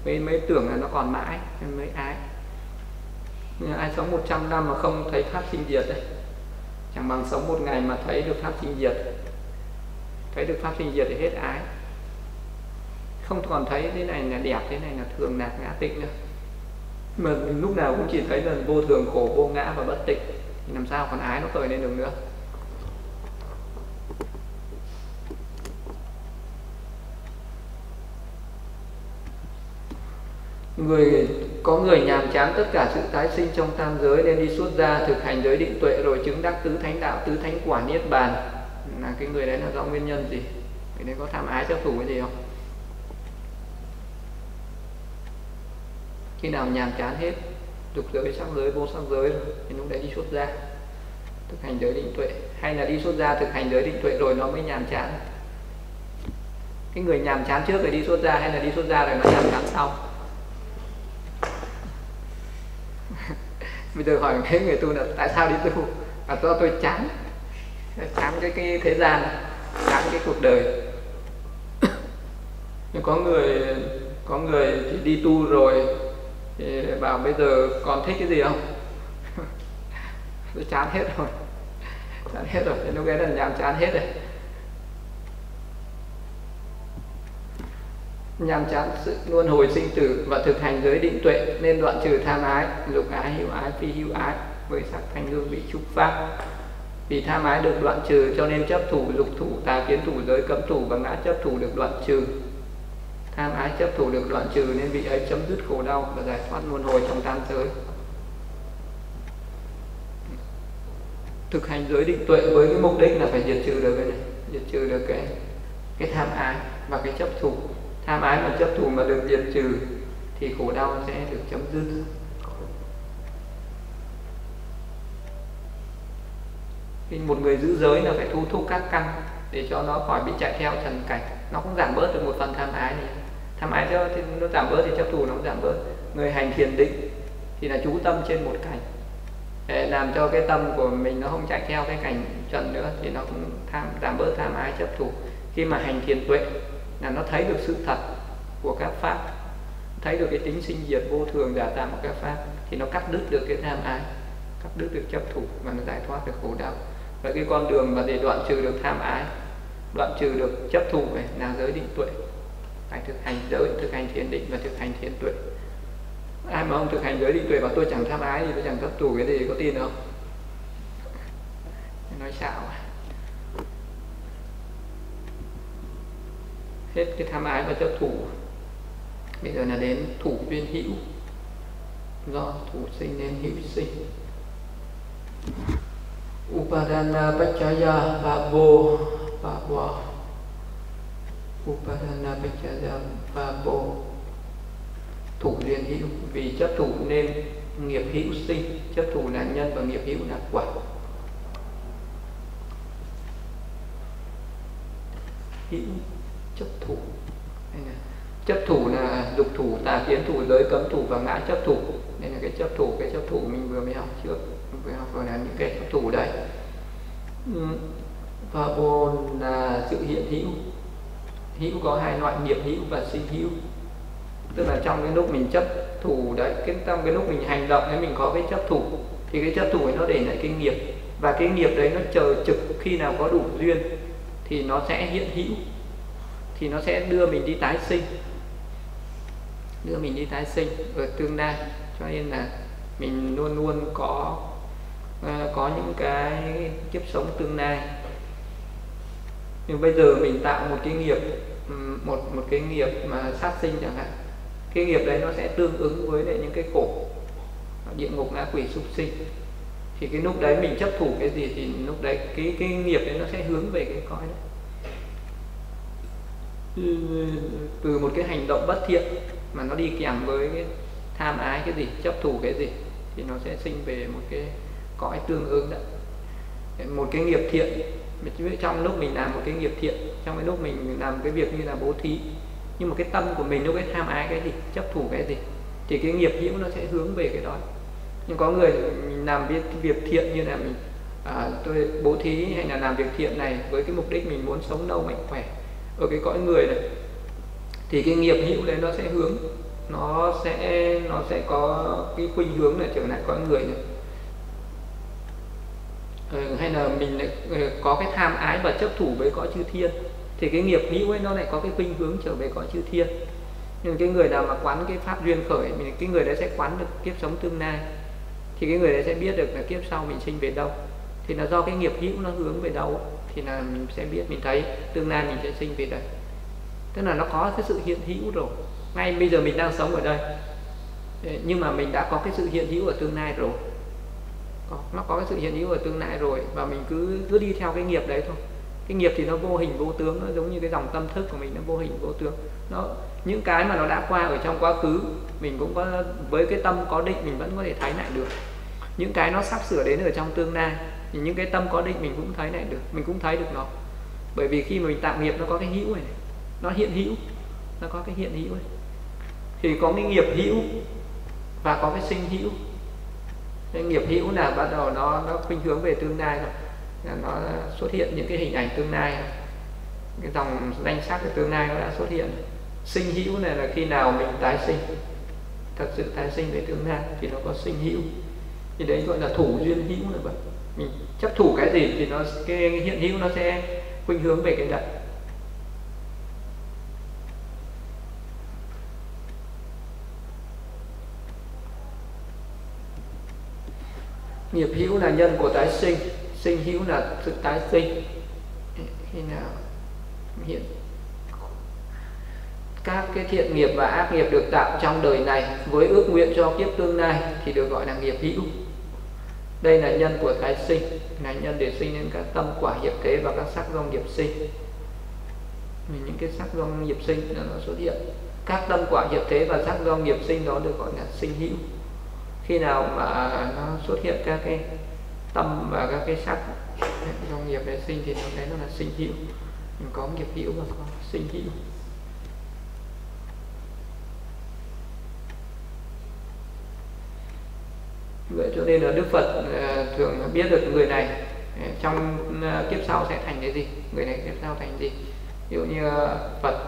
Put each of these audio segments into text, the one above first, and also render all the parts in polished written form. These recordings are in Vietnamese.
mới tưởng là nó còn mãi nên mới ái. Nhưng ai sống 100 năm mà không thấy pháp sinh diệt đấy, chẳng bằng sống một ngày mà thấy được pháp sinh diệt. Thấy được pháp sinh diệt thì hết ái, không còn thấy thế này là đẹp, thế này là thường lạc ngã tịnh nữa, mà mình lúc nào cũng chỉ thấy là vô thường, khổ, vô ngã và bất tịnh, thì làm sao còn ái nó khởi lên được nữa. Có người nhàm chán tất cả sự tái sinh trong tam giới nên đi xuất gia thực hành giới định tuệ rồi chứng đắc tứ thánh đạo, tứ thánh quả niết bàn. Là cái người đấy là do nguyên nhân gì? Người đấy có tham ái chấp thủ cái gì không? Khi nào nhàm chán hết dục giới, sắc giới, vô sắc giới rồi thì lúc đấy đi xuất gia thực hành giới định tuệ, hay là đi xuất gia thực hành giới định tuệ rồi nó mới nhàm chán? Cái người nhàm chán trước rồi đi xuất gia, hay là đi xuất gia rồi nó nhàm chán sau? Bây giờ hỏi cái người tu là tại sao đi tu? Là do tôi chán cái thế gian, chán cái cuộc đời. Nhưng có người thì đi tu rồi thì bảo bây giờ còn thích cái gì không? Tôi chán hết rồi, thì lúc ấy là nhàm chán hết rồi. Nhàm chán sự luân hồi sinh tử và thực hành giới định tuệ nên đoạn trừ tham ái, lục ái, hữu ái, phi hữu ái với sắc thanh hương vị trúc pháp. Vì tham ái được đoạn trừ cho nên chấp thủ, lục thủ, tà kiến thủ, giới cấm thủ và ngã chấp thủ được đoạn trừ. Tham ái chấp thủ được đoạn trừ nên vị ấy chấm dứt khổ đau và giải thoát luân hồi trong tam giới. Thực hành giới định tuệ với cái mục đích là phải diệt trừ được cái này, diệt trừ được cái tham ái và cái chấp thủ. Tham ái và chấp thủ mà được diệt trừ thì khổ đau sẽ được chấm dứt. Thì một người giữ giới là phải thu thúc các căn để cho nó khỏi bị chạy theo trần cảnh, nó cũng giảm bớt được một phần tham ái này. Tham ái cho thì nó giảm bớt thì chấp thủ nó cũng giảm bớt. Người hành thiền định thì là chú tâm trên một cảnh để làm cho cái tâm của mình nó không chạy theo cái cảnh trần nữa, thì nó cũng giảm bớt tham ái chấp thủ. Khi mà hành thiền tuệ là nó thấy được sự thật của các pháp, thấy được cái tính sinh diệt vô thường giả tạm của các pháp, thì nó cắt đứt được cái tham ái, cắt đứt được chấp thủ và nó giải thoát được khổ đau. Và cái con đường mà để đoạn trừ được tham ái, đoạn trừ được chấp thủ này là giới định tuệ. Phải thực hành giới, thực hành thiền định và thực hành thiền tuệ. Ai mà không thực hành giới định tuệ bảo tôi chẳng tham ái gì, tôi chẳng chấp thủ cái gì, có tin không? Nói xạo. Hết cái tham ái và chấp thủ. Bây giờ là đến thủ duyên hữu. Do thủ sinh nên hữu sinh. Upadana paccaya bhavo bhava. Upadana paccaya bhavo. Thủ duyên hữu, vì chấp thủ nên nghiệp hữu sinh. Chấp thủ là nhân và nghiệp hữu là quả. Hữu chấp thủ, chấp thủ là dục thủ, tà kiến thủ, giới cấm thủ và ngã chấp thủ. Đây là cái chấp thủ mình vừa mới học trước, mình vừa học rồi là những cái chấp thủ đấy. Và bồn là sự hiện hữu. Hữu có hai loại, nghiệp hữu và sinh hữu. Tức là trong cái lúc mình chấp thủ đấy, trong cái lúc mình hành động ấy mình có cái chấp thủ, thì cái chấp thủ ấy nó để lại cái nghiệp, và cái nghiệp đấy nó chờ trực khi nào có đủ duyên thì nó sẽ hiện hữu, thì nó sẽ đưa mình đi tái sinh, ở tương lai. Cho nên là mình luôn luôn có những cái kiếp sống tương lai. Nhưng bây giờ mình tạo một cái nghiệp, một cái nghiệp mà sát sinh chẳng hạn, cái nghiệp đấy nó sẽ tương ứng với lại những cái khổ địa ngục, ngã quỷ, súc sinh. Thì cái lúc đấy mình chấp thủ cái gì thì lúc đấy cái nghiệp đấy nó sẽ hướng về cái cõi đấy. Từ một cái hành động bất thiện mà nó đi kèm với cái tham ái cái gì, chấp thủ cái gì, thì nó sẽ sinh về một cái cõi tương ứng đấy. Một cái nghiệp thiện, trong lúc mình làm một cái nghiệp thiện, trong cái lúc mình làm cái việc như là bố thí, nhưng mà cái tâm của mình lúc ấy tham ái cái gì, chấp thủ cái gì, thì cái nghiệp hữu nó sẽ hướng về cái đó. Nhưng có người mình làm việc thiện như là mình tôi bố thí hay là làm việc thiện này với cái mục đích mình muốn sống lâu mạnh khỏe ở cái cõi người này, thì cái nghiệp hữu đấy nó sẽ hướng nó sẽ có cái khuynh hướng là trở lại cõi người này. Hay là mình lại có cái tham ái và chấp thủ với cõi chư thiên, thì cái nghiệp hữu ấy nó lại có cái khuynh hướng trở về cõi chư thiên. Nhưng cái người nào mà quán cái pháp duyên khởi, cái người đấy sẽ quán được kiếp sống tương lai, thì cái người đấy sẽ biết được là kiếp sau mình sinh về đâu. Thì là do cái nghiệp hữu nó hướng về đâu thì là mình sẽ biết, mình thấy tương lai mình sẽ sinh về đây. Tức là nó có cái sự hiện hữu rồi. Ngay bây giờ mình đang sống ở đây, nhưng mà mình đã có cái sự hiện hữu ở tương lai rồi. Nó có cái sự hiện hữu ở tương lai rồi, và mình cứ đi theo cái nghiệp đấy thôi. Cái nghiệp thì nó vô hình vô tướng, nó giống như cái dòng tâm thức của mình, nó vô hình vô tướng. Những cái mà nó đã qua ở trong quá khứ, mình cũng có, với cái tâm có định mình vẫn có thể thấy lại được. Những cái nó sắp sửa đến ở trong tương lai, thì những cái tâm có định mình cũng thấy lại được, mình cũng thấy được nó. Bởi vì khi mà mình tạo nghiệp nó có cái hữu này, nó hiện hữu, nó có cái hiện hữu này. Thì có cái nghiệp hữu và có cái sinh hữu. Cái nghiệp hữu là bắt đầu nó khuynh hướng về tương lai rồi, nó xuất hiện những cái hình ảnh tương lai, cái dòng danh sắc của tương lai nó đã xuất hiện. Sinh hữu này là khi nào mình tái sinh, thật sự tái sinh về tương lai thì nó có sinh hữu. Thì đấy gọi là thủ duyên hữu là vậy. Mình chấp thủ cái gì thì cái hiện hữu nó sẽ khuynh hướng về cái đấy. Nghiệp hữu là nhân của tái sinh, sinh hữu là sự tái sinh. Khi nào hiện các cái thiện nghiệp và ác nghiệp được tạo trong đời này với ước nguyện cho kiếp tương lai thì được gọi là nghiệp hữu. Đây là nhân của tái sinh, là nhân để sinh nên các tâm quả hiệp thế và các sắc do nghiệp sinh. Những cái sắc do nghiệp sinh nó xuất hiện, các tâm quả hiệp thế và sắc do nghiệp sinh đó được gọi là sinh hữu. Khi nào mà nó xuất hiện các cái tâm và các cái sắc do nghiệp để sinh thì nó thấy nó là sinh hữu. Mình có nghiệp hữu và có sinh hữu. Vậy cho nên là Đức Phật thường biết được người này trong kiếp sau sẽ thành cái gì, người này kiếp sau thành gì. Ví dụ như Phật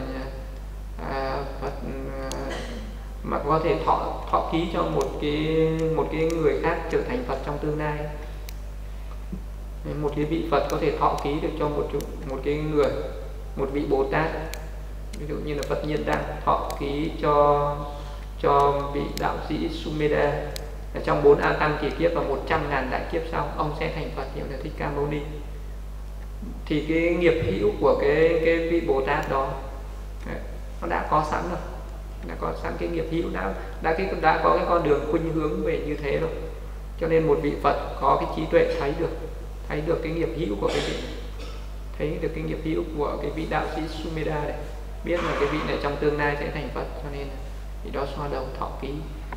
mà có thể thọ ký cho một cái người khác trở thành Phật trong tương lai. Một cái vị Phật có thể thọ ký được cho một cái người, một vị Bồ Tát. Ví dụ như là Phật Nhiên Đăng thọ ký cho vị đạo sĩ Sumedha trong 4 A Tăng kỳ kiếp và 100.000 đại kiếp sau ông sẽ thành Phật, hiệu là Thích Ca Mâu Ni. Thì cái nghiệp hữu của cái vị Bồ Tát đó nó đã có sẵn rồi, đã có sẵn cái nghiệp hữu, đã có cái con đường khuynh hướng về như thế rồi. Cho nên một vị Phật có cái trí tuệ thấy được cái nghiệp hữu của cái vị, thấy được cái nghiệp hữu của cái vị đạo sĩ Sumedha này, biết là cái vị này trong tương lai sẽ thành Phật, cho nên thì đó xoa đầu thọ ký.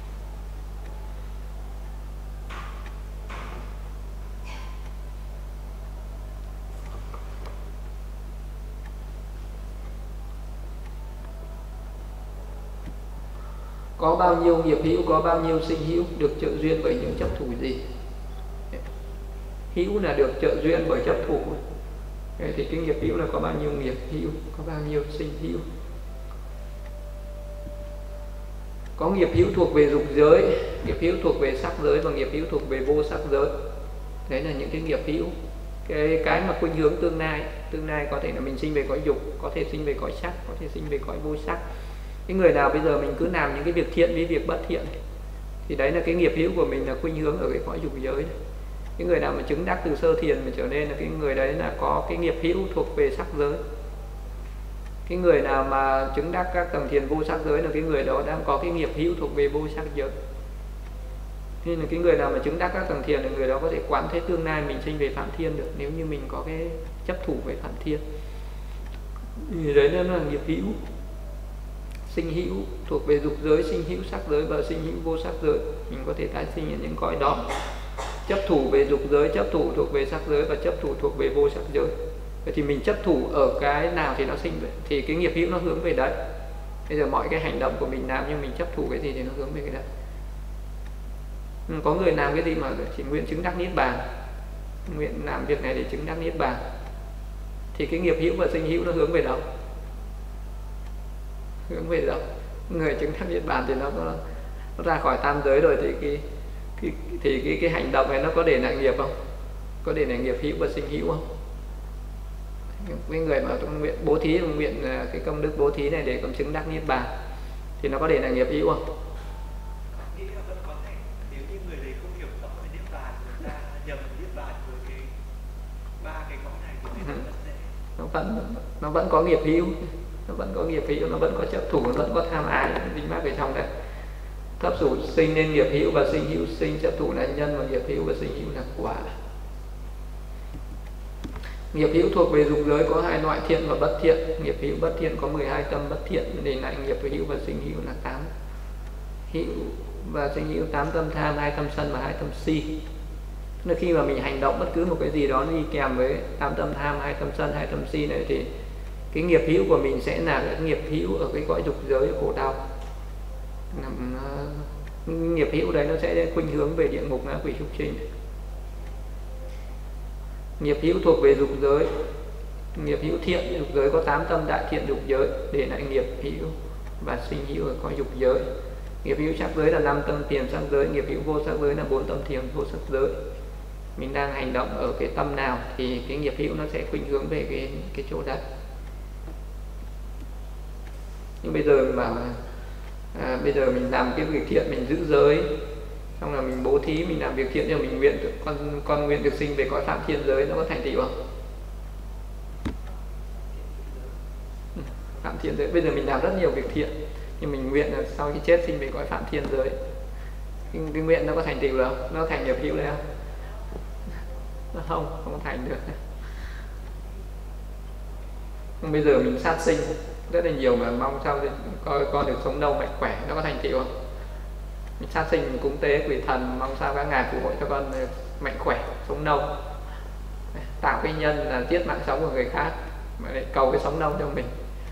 Có bao nhiêu nghiệp hữu, có bao nhiêu sinh hữu, được trợ duyên bởi những chấp thủ gì? Hữu là được trợ duyên bởi chấp thủ. Thì cái nghiệp hữu là có bao nhiêu nghiệp hữu, có bao nhiêu sinh hữu. Có nghiệp hữu thuộc về dục giới, nghiệp hữu thuộc về sắc giới và nghiệp hữu thuộc về vô sắc giới. Đấy là những cái nghiệp hữu. Cái mà khuynh hướng tương lai có thể là mình sinh về cõi dục, có thể sinh về cõi sắc, có thể sinh về cõi vô sắc. Cái người nào bây giờ mình cứ làm những cái việc thiện với việc bất thiện thì đấy là cái nghiệp hữu của mình là khuynh hướng ở cái cõi dục giới. Cái người nào mà chứng đắc từ sơ thiền mà trở nên là cái người đấy là có cái nghiệp hữu thuộc về sắc giới. Cái người nào mà chứng đắc các tầng thiền vô sắc giới là cái người đó đang có cái nghiệp hữu thuộc về vô sắc giới. Nên là cái người nào mà chứng đắc các tầng thiền là người đó có thể quán thế tương lai mình sinh về Phạm Thiên được, nếu như mình có cái chấp thủ về Phạm Thiên. Thì đấy là nghiệp hữu. Sinh hữu thuộc về dục giới, sinh hữu sắc giới và sinh hữu vô sắc giới, mình có thể tái sinh ở những cõi đó. Chấp thủ về dục giới, chấp thủ thuộc về sắc giới và chấp thủ thuộc về vô sắc giới. Vậy thì mình chấp thủ ở cái nào thì nó sinh vậy, thì cái nghiệp hữu nó hướng về đấy. Bây giờ mọi cái hành động của mình làm nhưng mình chấp thủ cái gì thì nó hướng về cái đấy. Có người làm cái gì mà chỉ nguyện chứng đắc niết bàn, nguyện làm việc này để chứng đắc niết bàn, thì cái nghiệp hữu và sinh hữu nó hướng về đâu? Hướng về đâu? người chứng đắc niết bàn thì nó ra khỏi tam giới rồi, thì cái hành động này nó có để lại nghiệp không? Có để lại nghiệp hữu và sinh hữu không? Cái người mà nguyện bố thí, nguyện cái công đức bố thí này để còn chứng đắc niết bàn thì nó có để lại nghiệp hữu không? Nghĩ là vẫn có thể, nếu như người đấy không hiểu rõ về niết bàn, người ta nhầm niết bàn với cái ba cái cõi này thì người ta vẫn dễ. Nó vẫn có nghiệp hữu, nó vẫn có nghiệp hữu, nó vẫn có chấp thủ, nó vẫn có tham ái dính mắc ở trong đấy. Thấp thủ sinh nên nghiệp hữu và sinh hữu sinh, chấp thủ là nhân và nghiệp hữu và sinh hữu là quả. Nghiệp hữu thuộc về dục giới có hai loại thiện và bất thiện. Nghiệp hữu bất thiện có 12 tâm bất thiện, để lại nghiệp hữu và sinh hữu là 8 hữu và sinh hữu 8 tâm tham, 2 tâm sân và 2 tâm si. Nên khi mà mình hành động bất cứ một cái gì đó đi kèm với 8 tâm tham, 2 tâm sân, 2 tâm si này thì cái nghiệp hữu của mình sẽ là cái nghiệp hữu ở cái cõi dục giới khổ đau. Nghiệp hữu đấy nó sẽ khuynh hướng về địa ngục, ngạ quỷ, súc sinh. Nghiệp hữu thuộc về dục giới. Nghiệp hữu thiện dục giới có 8 tâm đại thiện dục giới, để lại nghiệp hữu và sinh hữu ở cõi dục giới. Nghiệp hữu sắc giới là 5 tâm thiền sắc giới, nghiệp hữu vô sắc giới là 4 tâm thiền vô sắc giới. Mình đang hành động ở cái tâm nào thì cái nghiệp hữu nó sẽ khuynh hướng về cái chỗ đó. Nhưng bây giờ mà bây giờ mình làm cái việc thiện, mình giữ giới, xong là mình bố thí, mình làm việc thiện cho mình nguyện con nguyện được sinh về cõi phạm thiên giới, nó có thành tựu không? Phạm thiên giới, bây giờ mình làm rất nhiều việc thiện nhưng mình nguyện là sau khi chết sinh về cõi phạm thiên giới, cái nguyện nó có thành tựu đâu? Nó thành nghiệp hữu đấy không? Nó không thành được. Bây giờ mình sát sinh rất là nhiều mà mong sao coi con được sống lâu mạnh khỏe, nó có thành tựu không? Mình sát sinh, mình cúng tế quỷ thần mong sao các ngài phù hộ cho con mạnh khỏe, sống lâu, tạo cái nhân là giết mạng sống của người khác mà lại cầu cái sống lâu cho mình.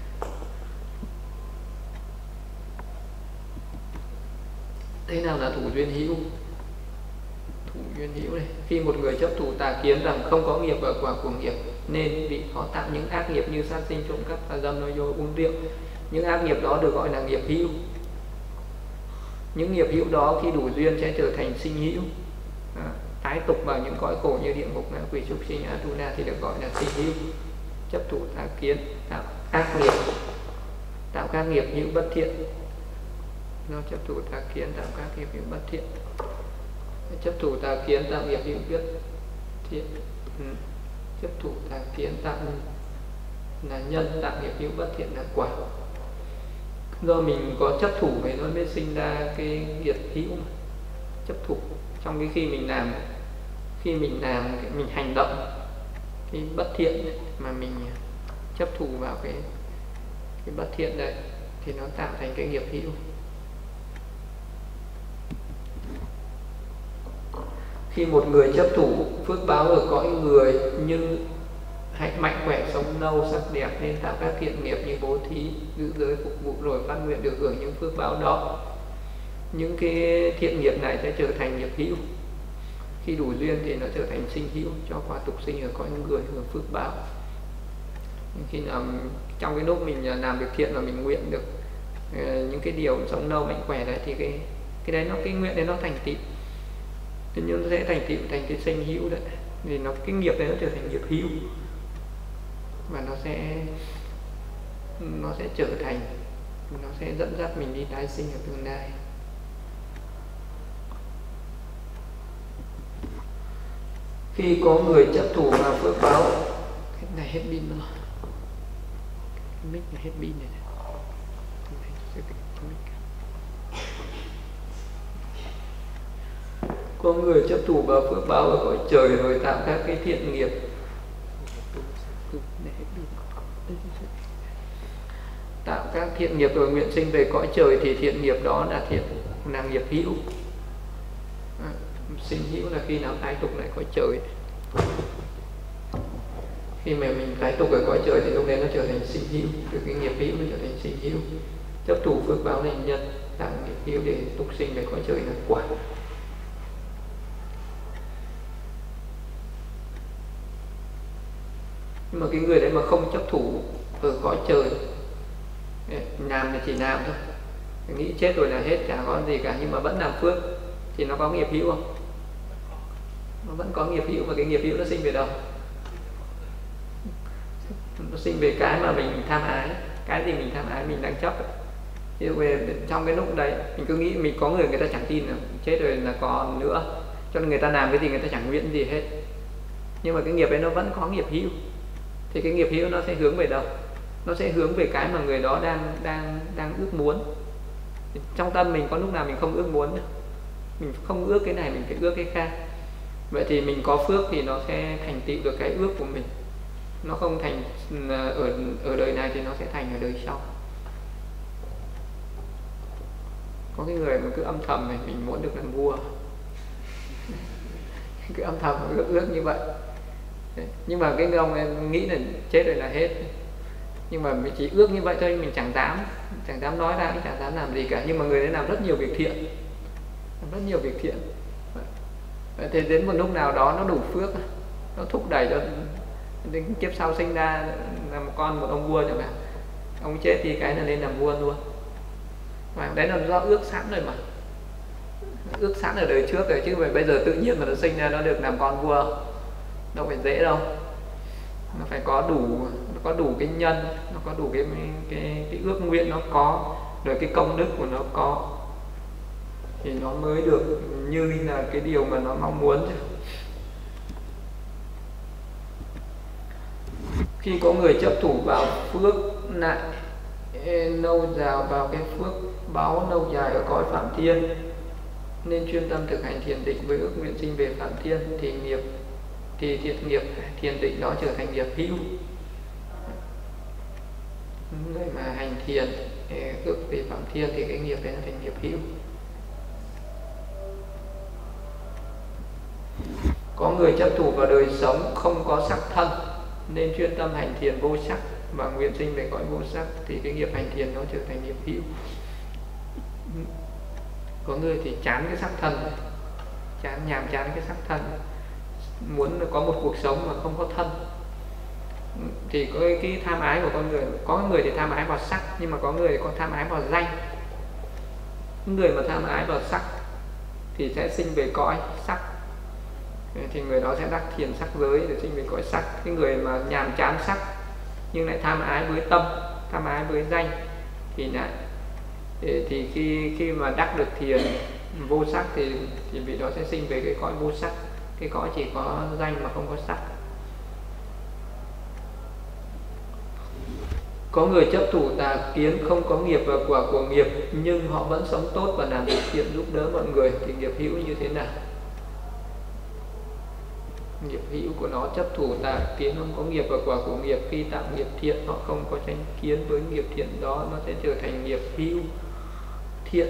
Thế nào là thủ duyên hữu? Thủ duyên hữu này, khi một người chấp thủ tà kiến rằng không có nghiệp và quả của nghiệp nên bị họ tạo những ác nghiệp như sát sinh, trộm cắp, tà dâm, nói dối, uống rượu. Những ác nghiệp đó được gọi là nghiệp hữu. Những nghiệp hữu đó khi đủ duyên sẽ trở thành sinh hữu, tái tục vào những cõi khổ như địa ngục, ngạ quỷ, súc sinh, Atula thì được gọi là sinh hữu. Chấp thủ tà kiến tạo ác nghiệp, tạo các nghiệp hữu bất thiện. Nó chấp thủ tà kiến tạo các nghiệp hữu bất thiện. Chấp thủ tà kiến tạo nghiệp hữu bất thiện. Chấp thủ tà kiến tạo là nhân, tạo nghiệp hữu bất thiện là quả. Do mình có chấp thủ thì nó mới sinh ra cái nghiệp hữu. Chấp thủ trong cái khi mình làm, mình hành động cái bất thiện ấy, mà mình chấp thủ vào cái bất thiện đấy thì nó tạo thành cái nghiệp hữu. Khi một người chấp thủ phước báo ở cõi người nhưng hạnh mạnh khỏe, sống lâu, sắc đẹp nên tạo các thiện nghiệp như bố thí, giữ giới, phục vụ rồi phát nguyện được hưởng những phước báo đó. Những cái thiện nghiệp này sẽ trở thành nghiệp hữu. Khi đủ duyên thì nó trở thành sinh hữu, cho quả tục sinh ở cõi người hưởng phước báo. Khi nào trong cái lúc mình làm việc thiện và mình nguyện được những cái điều sống lâu mạnh khỏe đấy thì cái đấy nó, cái nguyện đấy nó thành tựu, thế nhưng nó sẽ thành tựu thành cái sinh hữu đấy, thì nó cái nghiệp đấy nó trở thành nghiệp hữu và nó sẽ trở thành, nó sẽ dẫn dắt mình đi tái sinh ở tương lai. Khi có người chấp thủ vào phước báo, cái này hết pin rồi, cái mic này hết pin này. Có người chấp thủ vào phước báo ở cõi trời rồi tạo các cái thiện nghiệp, tạo các thiện nghiệp rồi nguyện sinh về cõi trời thì thiện nghiệp đó là nghiệp hữu. Sinh hữu là khi nào tái tục lại cõi trời. Khi mà mình tái tục ở cõi trời thì lúc đấy nó trở thành sinh hữu, từ cái nghiệp hữu nó trở thành sinh hữu. Chấp thủ phước báo là nhân, tạo nghiệp hữu để tục sinh về cõi trời là quả. Nhưng mà cái người đấy mà không chấp thủ ở cõi trời, làm thì chỉ làm thôi, nghĩ chết rồi là hết, chả có gì cả, nhưng mà vẫn làm phước thì nó có nghiệp hữu không? Nó vẫn có nghiệp hữu, mà cái nghiệp hữu nó sinh về đâu? Nó sinh về cái mà mình tham ái. Cái gì mình tham ái mình đang chấp. Ví dụ về trong cái lúc đấy mình cứ nghĩ mình có người ta chẳng tin là chết rồi là còn nữa, cho nên người ta làm cái gì người ta chẳng nguyện gì hết, nhưng mà cái nghiệp ấy nó vẫn có nghiệp hữu. Thì cái nghiệp hữu nó sẽ hướng về đâu? Nó sẽ hướng về cái mà người đó đang ước muốn. Trong tâm mình có lúc nào mình không ước muốn nữa. Mình không ước cái này, mình phải ước cái khác. Vậy thì mình có phước thì nó sẽ thành tựu được cái ước của mình. Nó không thành ở đời này thì nó sẽ thành ở đời sau. Có cái người mà cứ âm thầm này, mình muốn được làm vua, cứ âm thầm ước như vậy. Nhưng mà cái ông em nghĩ là chết rồi là hết, nhưng mà mình chỉ ước như vậy thôi, mình chẳng dám nói ra, chẳng dám làm gì cả. Nhưng mà người ấy làm rất nhiều việc thiện, rất nhiều việc thiện. Thế đến một lúc nào đó nó đủ phước, nó thúc đẩy cho đến kiếp sau sinh ra là một ông vua chẳng hạn. Ông chết thì cái là lên làm vua luôn. Và đấy là do ước sẵn rồi mà, ước sẵn ở đời trước rồi, chứ bây giờ tự nhiên mà nó sinh ra nó được làm con vua đâu phải dễ đâu. Nó phải có đủ cái nhân, nó có đủ cái ước nguyện nó có, rồi cái công đức của nó có, thì nó mới được như là cái điều mà nó mong muốn chứ. Khi có người chấp thủ vào phước lại lâu dài vào cái phước báo lâu dài ở cõi phạm thiên, nên chuyên tâm thực hành thiền định với ước nguyện sinh về phạm thiên, thì thiện nghiệp thiền định đó trở thành nghiệp hữu. Người mà hành thiền ước về phạm thiên thì cái nghiệp đấy là thành nghiệp hữu. Có người chấp thủ vào đời sống không có sắc thân, nên chuyên tâm hành thiền vô sắc và nguyện sinh về cõi vô sắc, thì cái nghiệp hành thiền nó trở thành nghiệp hữu. Có người thì chán cái sắc thân, nhàm chán cái sắc thân, muốn có một cuộc sống mà không có thân, thì có cái tham ái của con người. Có người thì tham ái vào sắc, nhưng mà có người có tham ái vào danh. Người mà tham ái vào sắc thì sẽ sinh về cõi sắc, thì người đó sẽ đắc thiền sắc giới để sinh về cõi sắc. Cái người mà nhàm chán sắc nhưng lại tham ái với tâm, tham ái với danh, thì khi mà đắc được thiền vô sắc thì vị đó sẽ sinh về cái cõi vô sắc, cái cõi chỉ có danh mà không có sắc. Có người chấp thủ tà kiến không có nghiệp và quả của nghiệp, nhưng họ vẫn sống tốt và làm việc thiện giúp đỡ mọi người, thì nghiệp hữu như thế nào? Nghiệp hữu của nó chấp thủ tà kiến không có nghiệp và quả của nghiệp, khi tạo nghiệp thiện họ không có tranh kiến với nghiệp thiện đó, nó sẽ trở thành nghiệp hữu thiện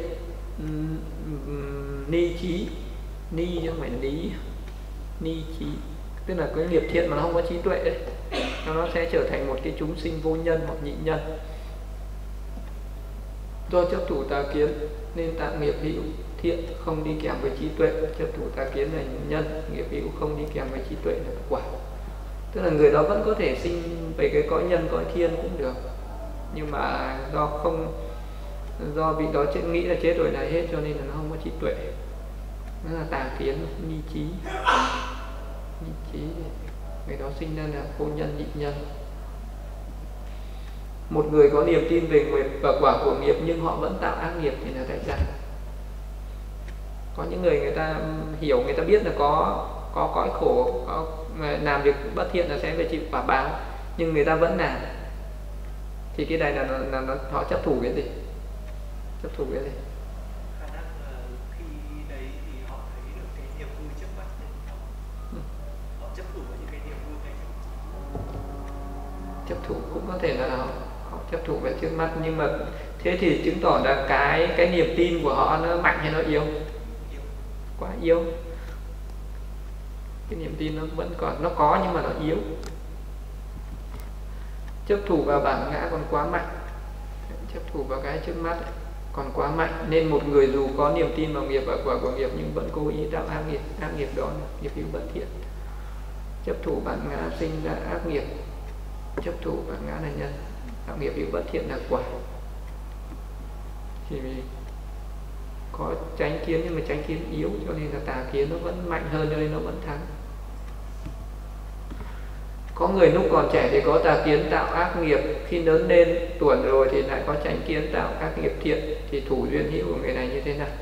ni trí, ni chứ không phải lý, ni trí, tức là cái nghiệp thiện mà nó không có trí tuệ đấy, nó sẽ trở thành một cái chúng sinh vô nhân hoặc nhị nhân. Do chấp thủ tà kiến nên tạo nghiệp hữu thiện không đi kèm với trí tuệ. Chấp thủ tà kiến là nhân, nghiệp hữu không đi kèm với trí tuệ là quả. Tức là người đó vẫn có thể sinh về cái cõi nhân, cõi thiên cũng được, nhưng mà do vị đó nghĩ là chết rồi là hết, cho nên là nó không có trí tuệ. Nó là tà kiến, ni trí. Ni trí, người đó sinh ra là vô nhân, nhị nhân. Một người có niềm tin về nghiệp và quả của nghiệp nhưng họ vẫn tạo ác nghiệp thì là tại sao? Có những người ta hiểu, người ta biết là có cõi khổ, có làm việc bất thiện là sẽ phải chịu quả báo, nhưng người ta vẫn làm, thì cái này là họ chấp thủ cái gì? Chấp thủ cái gì? Khả năng là khi đấy thì họ thấy được cái niềm vui trước mắt nên họ chấp thủ vào những cái niềm vui này. Chấp thủ cũng có thể là họ chấp thủ về trước mắt, nhưng mà thế thì chứng tỏ là cái niềm tin của họ nó mạnh hay nó yếu? Quá yếu. Cái niềm tin nó vẫn còn, nó có nhưng mà nó yếu. Chấp thủ vào bản ngã còn quá mạnh, chấp thủ vào cái trước mắt còn quá mạnh, nên một người dù có niềm tin vào nghiệp và quả của nghiệp nhưng vẫn cố ý tạo ác nghiệp đó là nghiệp hữu bất thiện. Chấp thủ bản ngã sinh ra ác nghiệp, chấp thủ bản ngã là nhân, tạo nghiệp hữu bất thiện là quả. thì có chánh kiến nhưng mà chánh kiến yếu, cho nên là tà kiến nó vẫn mạnh hơn, cho nên nó vẫn thắng. Có người lúc còn trẻ thì có tà kiến tạo ác nghiệp, khi lớn lên tuổi rồi thì lại có chánh kiến tạo ác nghiệp thiện, thì thủ duyên hữu của người này như thế nào?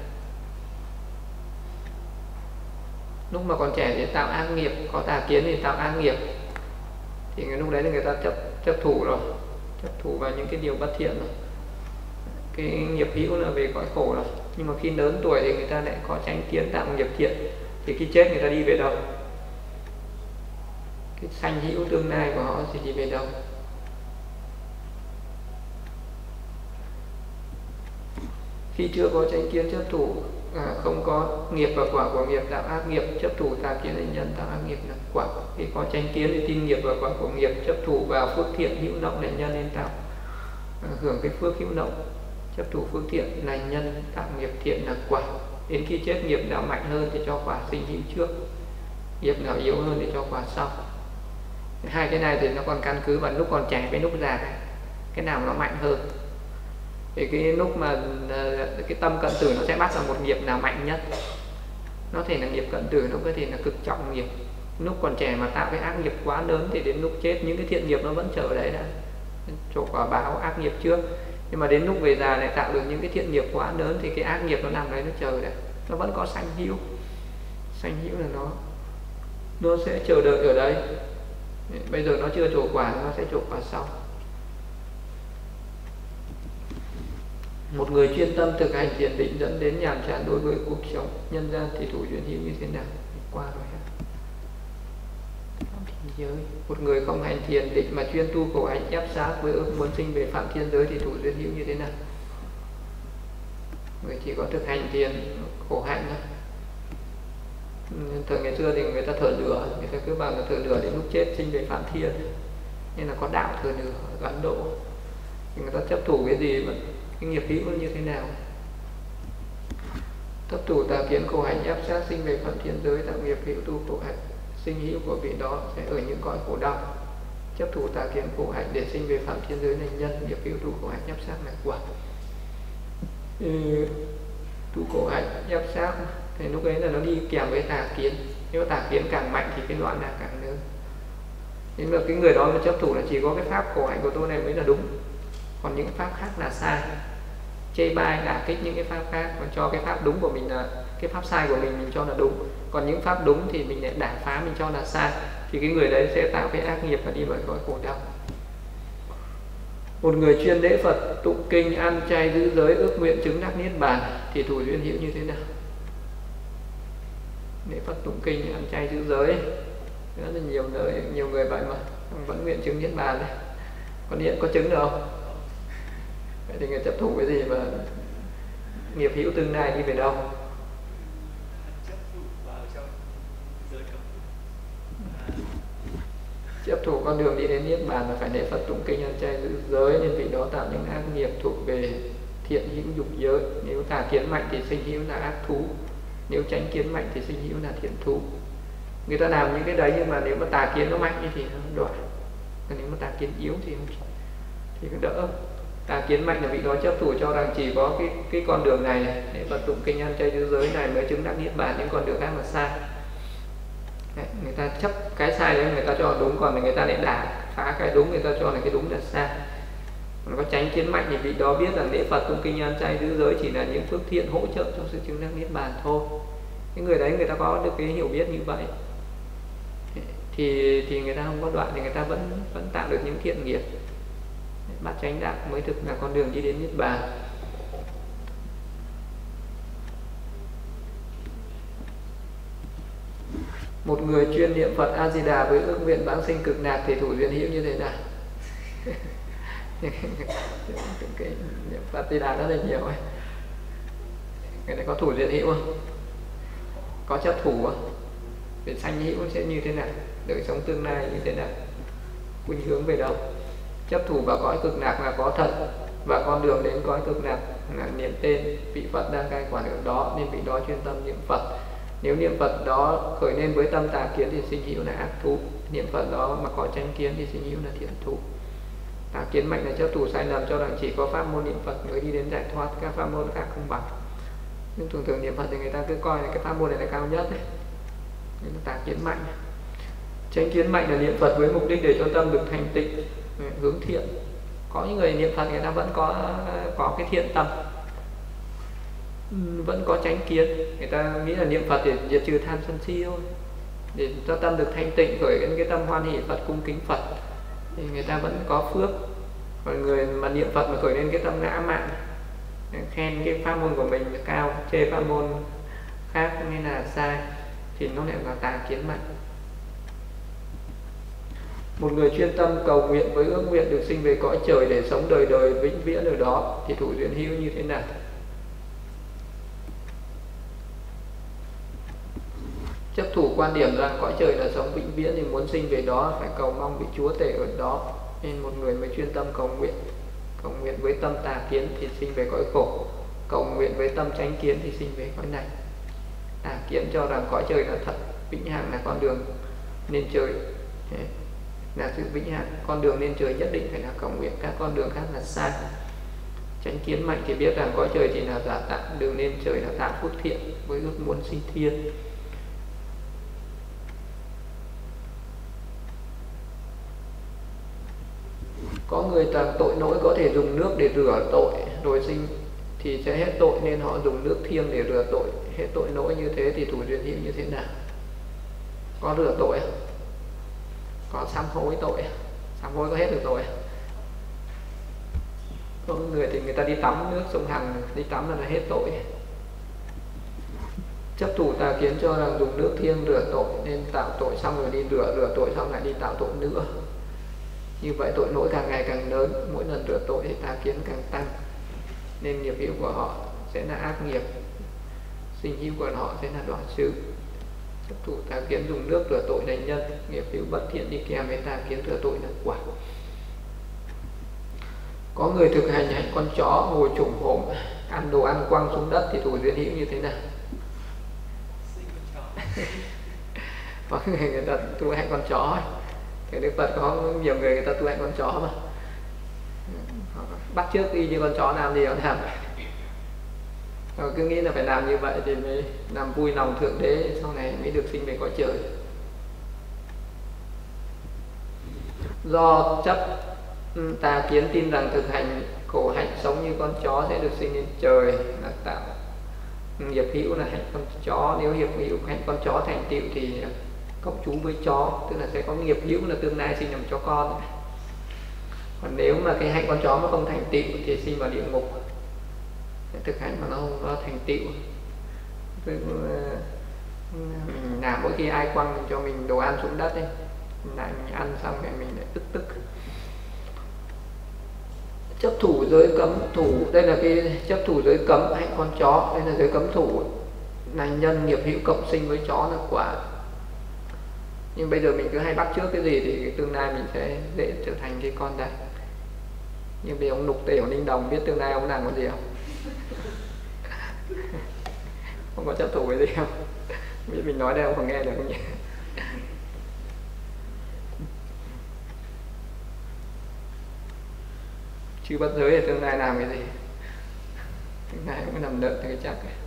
Lúc mà còn trẻ thì tạo ác nghiệp, có tà kiến thì tạo ác nghiệp, thì lúc đấy thì người ta chấp thủ rồi, chấp thủ vào những cái điều bất thiện rồi, cái nghiệp hữu là về cõi khổ rồi. Nhưng mà khi lớn tuổi thì người ta lại có chánh kiến tạo nghiệp thiện, thì khi chết người ta đi về đâu? Cái sanh hữu tương lai của họ thì đi về đâu? Khi chưa có chánh kiến chấp thủ, không có nghiệp và quả của nghiệp tạo ác nghiệp, chấp thủ tà kiến là nhân tạo ác nghiệp là quả. Khi có chánh kiến thì tin nghiệp và quả của nghiệp, chấp thủ vào phước thiện hữu động là nhân nên tạo hưởng cái phước hữu động, chấp thủ phước thiện là nhân, tạo nghiệp thiện là quả. Đến khi chết nghiệp nào mạnh hơn thì cho quả sinh hữu trước, nghiệp nào yếu hơn thì cho quả sau. Hai cái này thì nó còn căn cứ vào lúc còn trẻ với lúc già, cái nào nó mạnh hơn. Thì cái lúc mà cái tâm cận tử nó sẽ bắt vào một nghiệp nào mạnh nhất. Nó thể là nghiệp cận tử, nó có thể là cực trọng nghiệp. Lúc còn trẻ mà tạo cái ác nghiệp quá lớn thì đến lúc chết những cái thiện nghiệp nó vẫn chờ đấy đã, chỗ quả báo ác nghiệp trước. Nhưng mà đến lúc về già lại tạo được những cái thiện nghiệp quá lớn thì cái ác nghiệp nó nằm đấy nó chờ đấy, nó vẫn có sanh hữu. Sanh hữu là nó sẽ chờ đợi ở đấy. Bây giờ nó chưa trổ quả, nó sẽ trổ quả sau. Một người chuyên tâm thực hành thiền định dẫn đến nhàm chán đối với cuộc sống nhân gian thì thủ duyên hữu như thế nào? Qua rồi ha. Một người không hành thiền định mà chuyên tu khổ hạnh ép sát với ước muốn sinh về phạm thiên giới thì thủ duyên hữu như thế nào? Người chỉ có thực hành thiền khổ hạnh thôi. Thời ngày xưa thì người ta thờ lửa, người ta cứ bảo là thờ lửa đến lúc chết sinh về phạm thiên, nên là có đạo thờ lửa ở Ấn Độ. Thì người ta chấp thủ cái gì mà cái nghiệp hữu như thế nào? Chấp thủ tà kiến khổ hạnh ép sát sinh về phạm thiên giới, tạo nghiệp hữu tu khổ hạnh, sinh hữu của vị đó sẽ ở những cõi khổ đau. Chấp thủ tà kiến khổ hạnh để sinh về phạm thiên giới này nhân, nghiệp hữu tu khổ hạnh ép sát là quả. Tu khổ hạnh ép sát thì lúc ấy là nó đi kèm với tà kiến. Nếu tà kiến càng mạnh thì cái loạn lạc càng lớn. Nên là cái người đó mà chấp thủ là chỉ có cái pháp khổ hạnh của tôi này mới là đúng, còn những pháp khác là sai. Chê bai đả kích những cái pháp khác, và cho cái pháp đúng của mình là cái pháp sai của mình cho là đúng, còn những pháp đúng thì mình lại đả phá, mình cho là sai, thì cái người đấy sẽ tạo cái ác nghiệp và đi vào cõi khổ đau. Một người chuyên lễ Phật, tụng kinh, ăn chay, giữ giới, ước nguyện chứng đắc niết bàn thì thủ duyên hữu như thế nào? Lễ Phật, tụng kinh, ăn chay, giữ giới rất là nhiều nơi, nhiều người vậy mà vẫn nguyện chứng niết bàn đấy. Còn hiện có chứng được không? Vậy thì người chấp thủ cái gì mà nghiệp hữu tương lai đi về đâu? Chấp thủ con đường đi đến niết bàn là phải lễ Phật, tụng kinh, ăn chay, giữ giới, nên vị đó tạo những ác nghiệp thuộc về thiện hữu dục giới. Nếu tà kiến mạnh thì sinh hữu là ác thú, nếu chánh kiến mạnh thì sinh hữu là thiện thú. Người ta làm những cái đấy, nhưng mà nếu mà tà kiến nó mạnh thì nó đoạn, còn nếu mà tà kiến yếu thì nó đỡ. Tà kiến mạnh là vị đó chấp thủ cho rằng chỉ có cái con đường này để Phật, tụng kinh, ăn chay, giữ giới này mới chứng đắc niết bàn, những con đường khác là sai. Đấy, người ta chấp cái sai đấy người ta cho là đúng, còn người ta lại đả phá cái đúng, người ta cho là cái đúng là sai. Còn có chánh kiến mạnh thì vị đó biết rằng lễ Phật, tụng kinh, ăn chay, giữ giới chỉ là những phước thiện hỗ trợ cho sự chứng đắc niết bàn thôi. Cái người đấy người ta có được cái hiểu biết như vậy thì người ta không có đoạn, thì người ta vẫn tạo được những thiện nghiệp. Bát chánh đạo mới thực là con đường đi đến niết bàn. Một người chuyên niệm Phật A Di Đà với ước nguyện vãng sinh cực lạc thì thủ duyên hữu như thế nào? Cái niệm Phật A Di Đà rất là nhiều ấy. Người này có thủ duyên hữu không? Có chấp thủ không? Về sanh hữu sẽ như thế nào? Đời sống tương lai như thế nào? Khuynh hướng về đâu? Chấp thủ vào cõi cực lạc là có thật, và con đường đến cõi cực lạc là niệm tên vị Phật đang cai quản ở đó, nên vị đó chuyên tâm niệm Phật. Nếu niệm Phật đó khởi lên với tâm tà kiến thì sinh hữu là ác thú, niệm Phật đó mà có chánh kiến thì sinh hữu là thiện thú. Tà kiến mạnh là chấp thủ sai lầm cho rằng chỉ có pháp môn niệm Phật mới đi đến giải thoát, các pháp môn khác không bằng. Nhưng thường thường niệm Phật thì người ta cứ coi là cái pháp môn này là cao nhất đấy. Nên là tà kiến mạnh. Chánh kiến mạnh là niệm Phật với mục đích để cho tâm được thành tịnh, hướng thiện. Có những người niệm Phật người ta vẫn có cái thiện tâm, vẫn có chánh kiến, người ta nghĩ là niệm Phật để diệt trừ tham sân si thôi, để cho tâm được thanh tịnh, khởi cái tâm hoan hỷ Phật, cung kính Phật, thì người ta vẫn có phước. Còn người mà niệm Phật mà khởi lên cái tâm ngã mạn, khen cái pháp môn của mình là cao, chê pháp môn khác nên là sai, thì nó lại là tà kiến mạnh. Một người chuyên tâm cầu nguyện với ước nguyện được sinh về cõi trời để sống đời đời vĩnh viễn ở đó thì thủ duyên hữu như thế nào? Chấp thủ quan điểm rằng cõi trời là sống vĩnh viễn thì muốn sinh về đó phải cầu mong vị Chúa Tể ở đó. Nên một người mới chuyên tâm cầu nguyện với tâm tà kiến thì sinh về cõi khổ, cầu nguyện với tâm chánh kiến thì sinh về cõi này. Tà kiến cho rằng cõi trời là thật, vĩnh hằng là con đường nên trời, là sự vĩnh hằng, con đường nên trời nhất định phải là cầu nguyện, các con đường khác là sai. Chánh kiến mạnh thì biết rằng cõi trời chỉ là giả tạm, đường nên trời là tạm phước thiện với ước muốn sinh thiên. Có người tàn tội lỗi có thể dùng nước để rửa tội rồi sinh thì sẽ hết tội, nên họ dùng nước thiêng để rửa tội hết tội lỗi. Như thế thì thủ duyên hữu như thế nào? Có rửa tội, có sám hối tội, sám hối có hết được tội. Có người thì người ta đi tắm nước sông Hằng, đi tắm là hết tội. Chấp thủ tà kiến cho rằng dùng nước thiêng rửa tội nên tạo tội xong rồi đi rửa tội xong lại đi tạo tội nữa. Như vậy tội lỗi càng ngày càng lớn, mỗi lần rửa tội thì tà kiến càng tăng, nên nghiệp hữu của họ sẽ là ác nghiệp, sinh hữu của họ sẽ là đoạn xứ. Chấp thủ tà kiến dùng nước rửa tội là nhân, nghiệp hữu bất thiện đi kèm với tà kiến rửa tội là quả. Có người thực hành hạnh con chó ngồi chủng hổm, ăn đồ ăn quăng xuống đất thì thủ duyên hữu như thế nào? Có người ta tu hạnh con chó ấy. Cái Đức Phật có nhiều người ta tu hạnh con chó mà bắt chước y như con chó làm gì họ làm, họ cứ nghĩ là phải làm như vậy thì mới làm vui lòng Thượng Đế, sau này mới được sinh về cõi trời. Do chấp tà kiến tin rằng thực hành khổ hạnh sống như con chó sẽ được sinh lên trời, là tạo nghiệp hữu là hạnh con chó. Nếu nghiệp hữu hạnh con chó thành tựu thì cộng chú với chó, tức là sẽ có nghiệp hữu là tương lai sinh làm chó con. Còn nếu mà cái hạnh con chó mà không thành tựu thì sinh vào địa ngục. Thực hành mà nó không có thành tựu, mình làm mỗi khi ai quăng cho mình đồ ăn xuống đất ấy, lại mình ăn xong rồi mình lại tức. Chấp thủ giới cấm thủ, đây là cái chấp thủ giới cấm hạnh con chó, đây là giới cấm thủ là nhân, nghiệp hữu cộng sinh với chó là quả. Nhưng bây giờ mình cứ hay bắt chước cái gì thì tương lai mình sẽ dễ trở thành cái con đấy. Nhưng vì ông Nục Tề ở Ninh Đồng biết tương lai ông làm con gì không? Không có chấp thủ cái gì không? Biết mình nói đây ông còn nghe được không nhỉ? Chứ bắt giới thì tương lai làm cái gì? Tương lai cũng nằm đợi cái chắc ấy.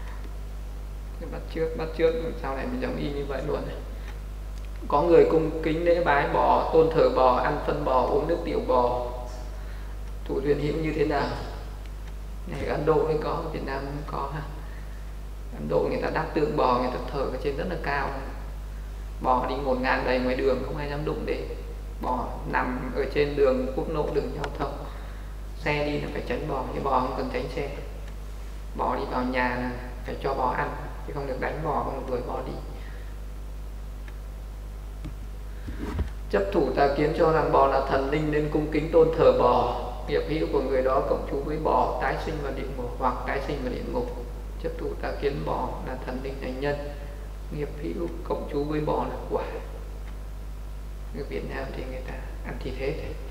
Bắt trước sau này mình giống y như vậy luôn này. Có người cung kính lễ bái bò, tôn thờ bò, ăn phân bò, uống nước tiểu bò, thủ duyên hữu như thế nào? Này Ấn Độ mới có, Việt Nam cũng có ha. Ấn Độ người ta đắp tượng bò, người ta thờ ở trên rất là cao, bò đi ngổn ngang đầy ngoài đường không ai dám đụng đến. Bò nằm ở trên đường quốc lộ, đường giao thông, xe đi là phải tránh bò, nhưng bò không cần tránh xe. Bò đi vào nhà là phải cho bò ăn, chứ không được đánh bò, không được đuổi bò đi. Chấp thủ tà kiến cho rằng bò là thần linh nên cung kính tôn thờ bò, nghiệp hữu của người đó cộng chú với bò tái sinh vào địa ngục hoặc tái sinh vào địa ngục. Chấp thủ tà kiến bò là thần linh thành nhân, nghiệp hữu cộng chú với bò là quả. Người Việt Nam thì người ta ăn thịt hết.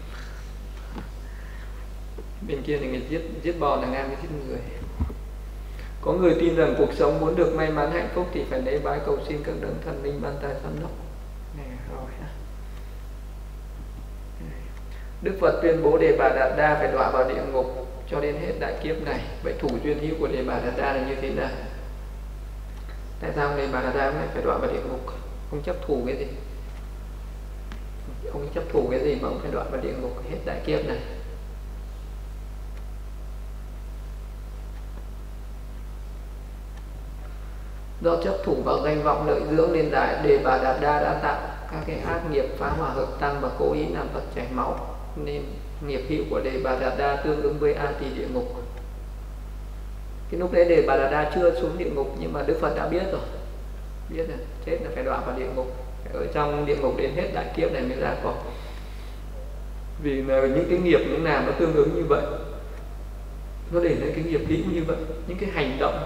Bên kia thì người giết bò là ngang với giết người. Có người tin rằng cuộc sống muốn được may mắn hạnh phúc thì phải lễ bái cầu xin các đấng thần linh ban tài phán đốc. Đức Phật tuyên bố Đề Bà Đạt Đa phải đọa vào địa ngục cho đến hết đại kiếp này. Vậy thủ duyên hữu của Đề Bà Đạt Đa là như thế nào? Tại sao Đề Bà Đạt Đa lại phải đọa vào địa ngục? Ông chấp thủ cái gì? Ông chấp thủ cái gì mà ông phải đọa vào địa ngục hết đại kiếp này? Do chấp thủ vào danh vọng lợi dưỡng nên Đề Bà Đạt Đa đã tạo các cái ác nghiệp phá hòa hợp tăng và cố ý làm vật chảy máu, nên nghiệp hữu của Đề Bà Đạt Đa tương ứng với A Tỳ địa ngục. Cái lúc đấy Đề Bà Đạt Đa chưa xuống địa ngục, nhưng mà Đức Phật đã biết rồi, biết rồi, chết là phải đọa vào địa ngục, phải ở trong địa ngục đến hết đại kiếp này mới ra khỏi. Vì là những cái nghiệp những nào nó tương ứng như vậy, nó để lại cái nghiệp hữu như vậy, những cái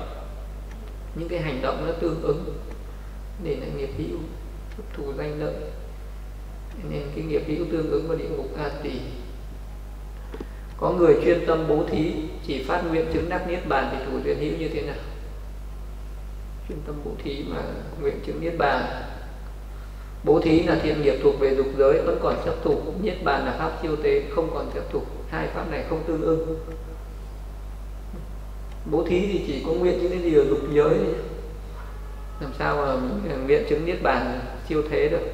hành động nó tương ứng để lại nghiệp hữu, chấp thủ danh lợi, nên cái nghiệp hữu tương ứng vào địa ngục A Tỳ. Có người chuyên tâm bố thí chỉ phát nguyện chứng đắc niết bàn thì thủ duyên hữu như thế nào? Chuyên tâm bố thí mà nguyện chứng niết bàn. Bố thí là thiện nghiệp thuộc về dục giới, vẫn còn chấp thủ. Niết bàn là pháp siêu tế, không còn chấp thủ. Hai pháp này không tương ưng. Bố thí thì chỉ có nguyện những cái gì ở dục giới thôi. Làm sao mà mình nguyện chứng niết bàn siêu thế được?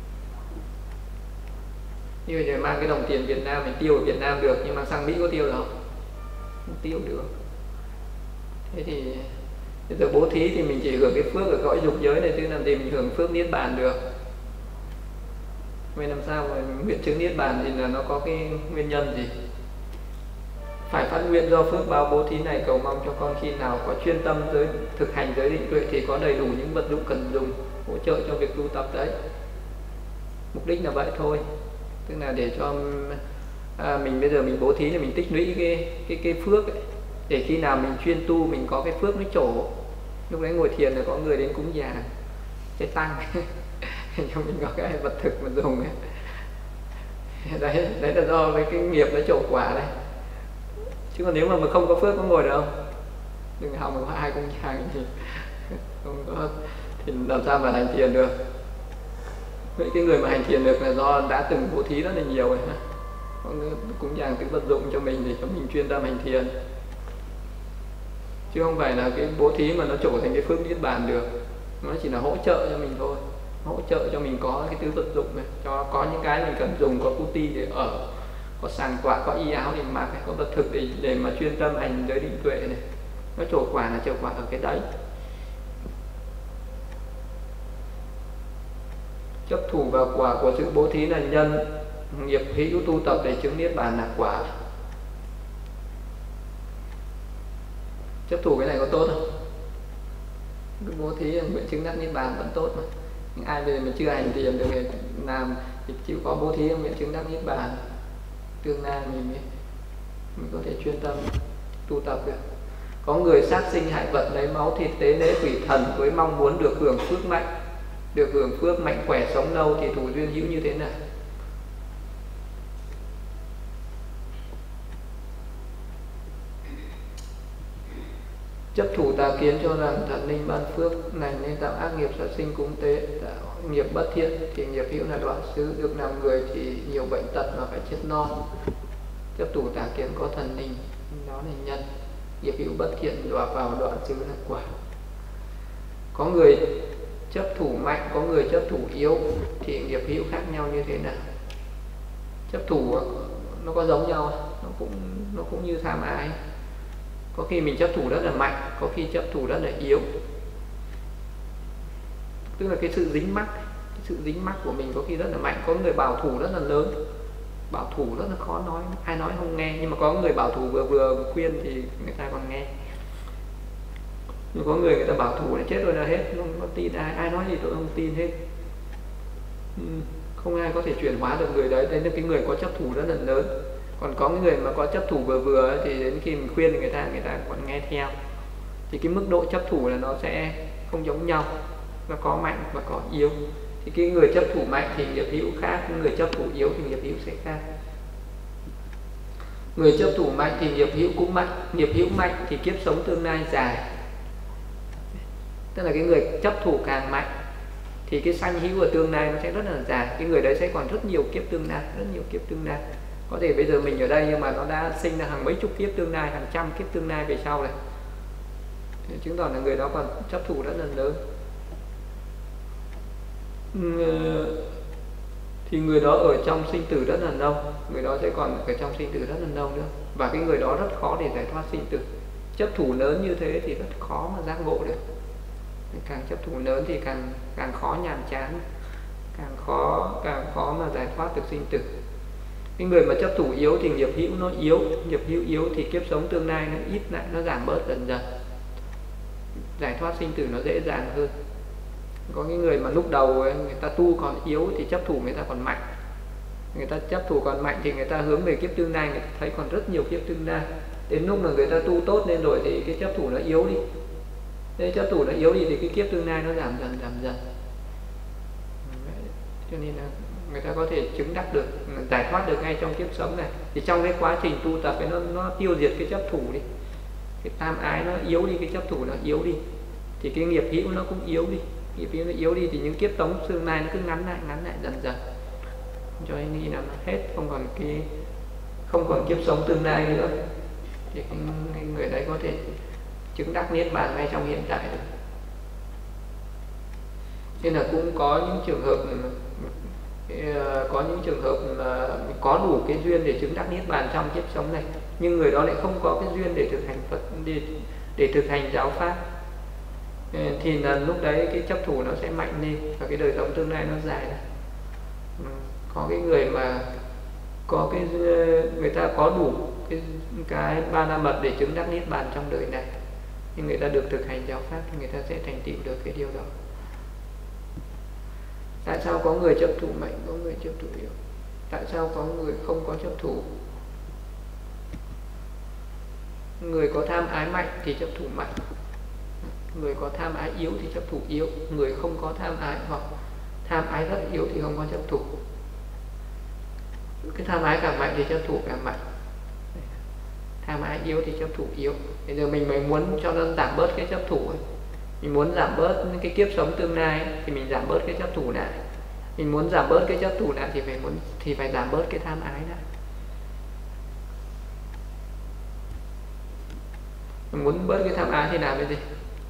Như bây giờ mang cái đồng tiền Việt Nam mình tiêu ở Việt Nam được, nhưng mà sang Mỹ có tiêu được không? Không tiêu được. Thế thì bây giờ bố thí thì mình chỉ hưởng cái phước ở cõi dục giới này, chứ làm gì mình hưởng phước niết bàn được. Vậy làm sao mà nguyện chứng niết bàn thì là nó có cái nguyên nhân gì? Phải phát nguyện do phước báo bố thí này cầu mong cho con khi nào có chuyên tâm thực hành giới định tuệ thì có đầy đủ những vật dụng cần dùng hỗ trợ cho việc tu tập đấy. Mục đích là vậy thôi, tức là để cho mình bây giờ mình bố thí thì mình tích lũy cái phước ấy, để khi nào mình chuyên tu mình có cái phước nó trổ, lúc đấy ngồi thiền là có người đến cúng già cái tăng cho mình có cái vật thực mà dùng ấy. Đấy là do với cái nghiệp nó trổ quả đấy. Chứ còn nếu mà không có phước có ngồi được không? Đừng hòng mà có ai cũng già thì không có, thì làm sao mà hành thiền được? Vậy cái người mà hành thiền được là do đã từng bố thí rất là nhiều rồi, có người cúng dường cái vật dụng cho mình để cho mình chuyên tâm hành thiền, chứ không phải là cái bố thí mà nó trổ thành cái phước niết bàn được. Nó chỉ là hỗ trợ cho mình thôi, hỗ trợ cho mình có cái thứ vật dụng này, cho có những cái mình cần dùng, có puti để ở, có sàng tọa, có y áo để mặc, có vật thực để mà chuyên tâm hành giới định tuệ này. Nó trổ quả là trổ quả ở cái đấy. Chấp thủ vào quả của sự bố thí là nhân, nghiệp hữu tu tập để chứng niết bàn là quả. Chấp thủ cái này có tốt không? Cái bố thí nguyện chứng đắc niết bàn vẫn tốt mà. Nhưng ai bây giờ mình chưa hành thiền được thì làm thì chịu có bố thí nguyện chứng đắc niết bàn, tương lai mình có thể chuyên tâm tu tập được. Có người sát sinh hại vật, lấy máu thịt tế lễ quỷ thần với mong muốn được hưởng phước mạnh, được hưởng phước mạnh khỏe sống lâu thì thủ duyên hữu như thế nào? Chấp thủ tà kiến cho rằng thần linh ban phước này nên tạo ác nghiệp sát sinh cúng tế, tạo nghiệp bất thiện thì nghiệp hữu là đoạn xứ, được làm người thì nhiều bệnh tật mà phải chết non. Chấp thủ tà kiến có thần linh, đó là nhân, nghiệp hữu bất thiện đọa vào đoạn xứ là quả. Có người chấp thủ mạnh, có người chấp thủ yếu thì nghiệp hữu khác nhau như thế nào? Chấp thủ nó có giống nhau, nó cũng như tham ái. Có khi mình chấp thủ rất là mạnh, có khi chấp thủ rất là yếu. Tức là cái sự dính mắc của mình có khi rất là mạnh. Có người bảo thủ rất là lớn, bảo thủ rất là khó nói, ai nói không nghe. Nhưng mà có người bảo thủ vừa khuyên thì người ta còn nghe. Nhưng có người ta bảo thủ là chết rồi là hết, không có tin ai nói gì tôi không tin hết. Không ai có thể chuyển hóa được người đấy. Đấy là cái người có chấp thủ rất là lớn. Còn có cái người mà có chấp thủ vừa thì đến khi mình khuyên thì người ta còn nghe theo. Thì cái mức độ chấp thủ là nó sẽ không giống nhau, nó có mạnh và có yếu. Thì cái người chấp thủ mạnh thì nghiệp hữu khác, người chấp thủ yếu thì nghiệp hữu sẽ khác. Người chấp thủ mạnh thì nghiệp hữu cũng mạnh, nghiệp hữu mạnh thì kiếp sống tương lai dài. Tức là cái người chấp thủ càng mạnh thì cái sanh hữu ở tương lai nó sẽ rất là dài. Cái người đấy sẽ còn rất nhiều kiếp tương lai, rất nhiều kiếp tương lai. Có thể bây giờ mình ở đây nhưng mà nó đã sinh ra hàng mấy chục kiếp tương lai, hàng trăm kiếp tương lai về sau này, chứng tỏ là người đó còn chấp thủ rất là lớn. Thì người đó ở trong sinh tử rất là lâu, người đó sẽ còn ở trong sinh tử rất là lâu nữa, và cái người đó rất khó để giải thoát sinh tử. Chấp thủ lớn như thế thì rất khó mà giác ngộ được. Càng chấp thủ lớn thì càng khó nhàm chán, càng khó mà giải thoát được sinh tử. Cái người mà chấp thủ yếu thì nghiệp hữu nó yếu, nghiệp hữu yếu thì kiếp sống tương lai nó ít lại, nó giảm bớt dần dần, giải thoát sinh tử nó dễ dàng hơn. Có những người mà lúc đầu người ta tu còn yếu thì chấp thủ người ta còn mạnh, người ta chấp thủ còn mạnh thì người ta hướng về kiếp tương lai, người ta thấy còn rất nhiều kiếp tương lai. Đến lúc mà người ta tu tốt lên rồi thì cái chấp thủ nó yếu đi, thế chấp thủ nó yếu đi thì cái kiếp tương lai nó giảm dần. Cho nên là người ta có thể chứng đắc được, giải thoát được ngay trong kiếp sống này. Thì trong cái quá trình tu tập ấy nó tiêu diệt cái chấp thủ đi, cái tham ái nó yếu đi, cái chấp thủ nó yếu đi, thì cái nghiệp hữu nó cũng yếu đi. Nghiệp hữu nó yếu đi thì những kiếp sống tương lai nó cứ ngắn lại dần, cho nên là nó hết, không còn kiếp sống tương lai nữa, thì cái người đấy có thể chứng đắc niết bàn ngay trong hiện tại được. Nên là cũng có những trường hợp là có đủ cái duyên để chứng đắc niết bàn trong kiếp sống này, nhưng người đó lại không có cái duyên để thực hành Phật, để thực hành giáo pháp, thì là lúc đấy cái chấp thủ nó sẽ mạnh lên và cái đời sống tương lai nó dài ra. Có cái người mà có cái người ta có đủ cái ba la mật để chứng đắc niết bàn trong đời này, nhưng người ta được thực hành giáo pháp thì người ta sẽ thành tựu được cái điều đó. Tại sao có người chấp thủ mạnh, có người chấp thủ yếu? Tại sao có người không có chấp thủ? Người có tham ái mạnh thì chấp thủ mạnh, người có tham ái yếu thì chấp thủ yếu, người không có tham ái hoặc tham ái rất yếu thì không có chấp thủ. Cái tham ái càng mạnh thì chấp thủ càng mạnh, tham ái yếu thì chấp thủ yếu. Bây giờ mình muốn cho nó giảm bớt cái chấp thủ ấy, mình muốn giảm bớt cái kiếp sống tương lai ấy, thì mình giảm bớt cái chấp thủ lại. Mình muốn giảm bớt cái chấp thủ lại thì phải giảm bớt cái tham ái lại. Mình muốn bớt cái tham ái thì làm cái gì?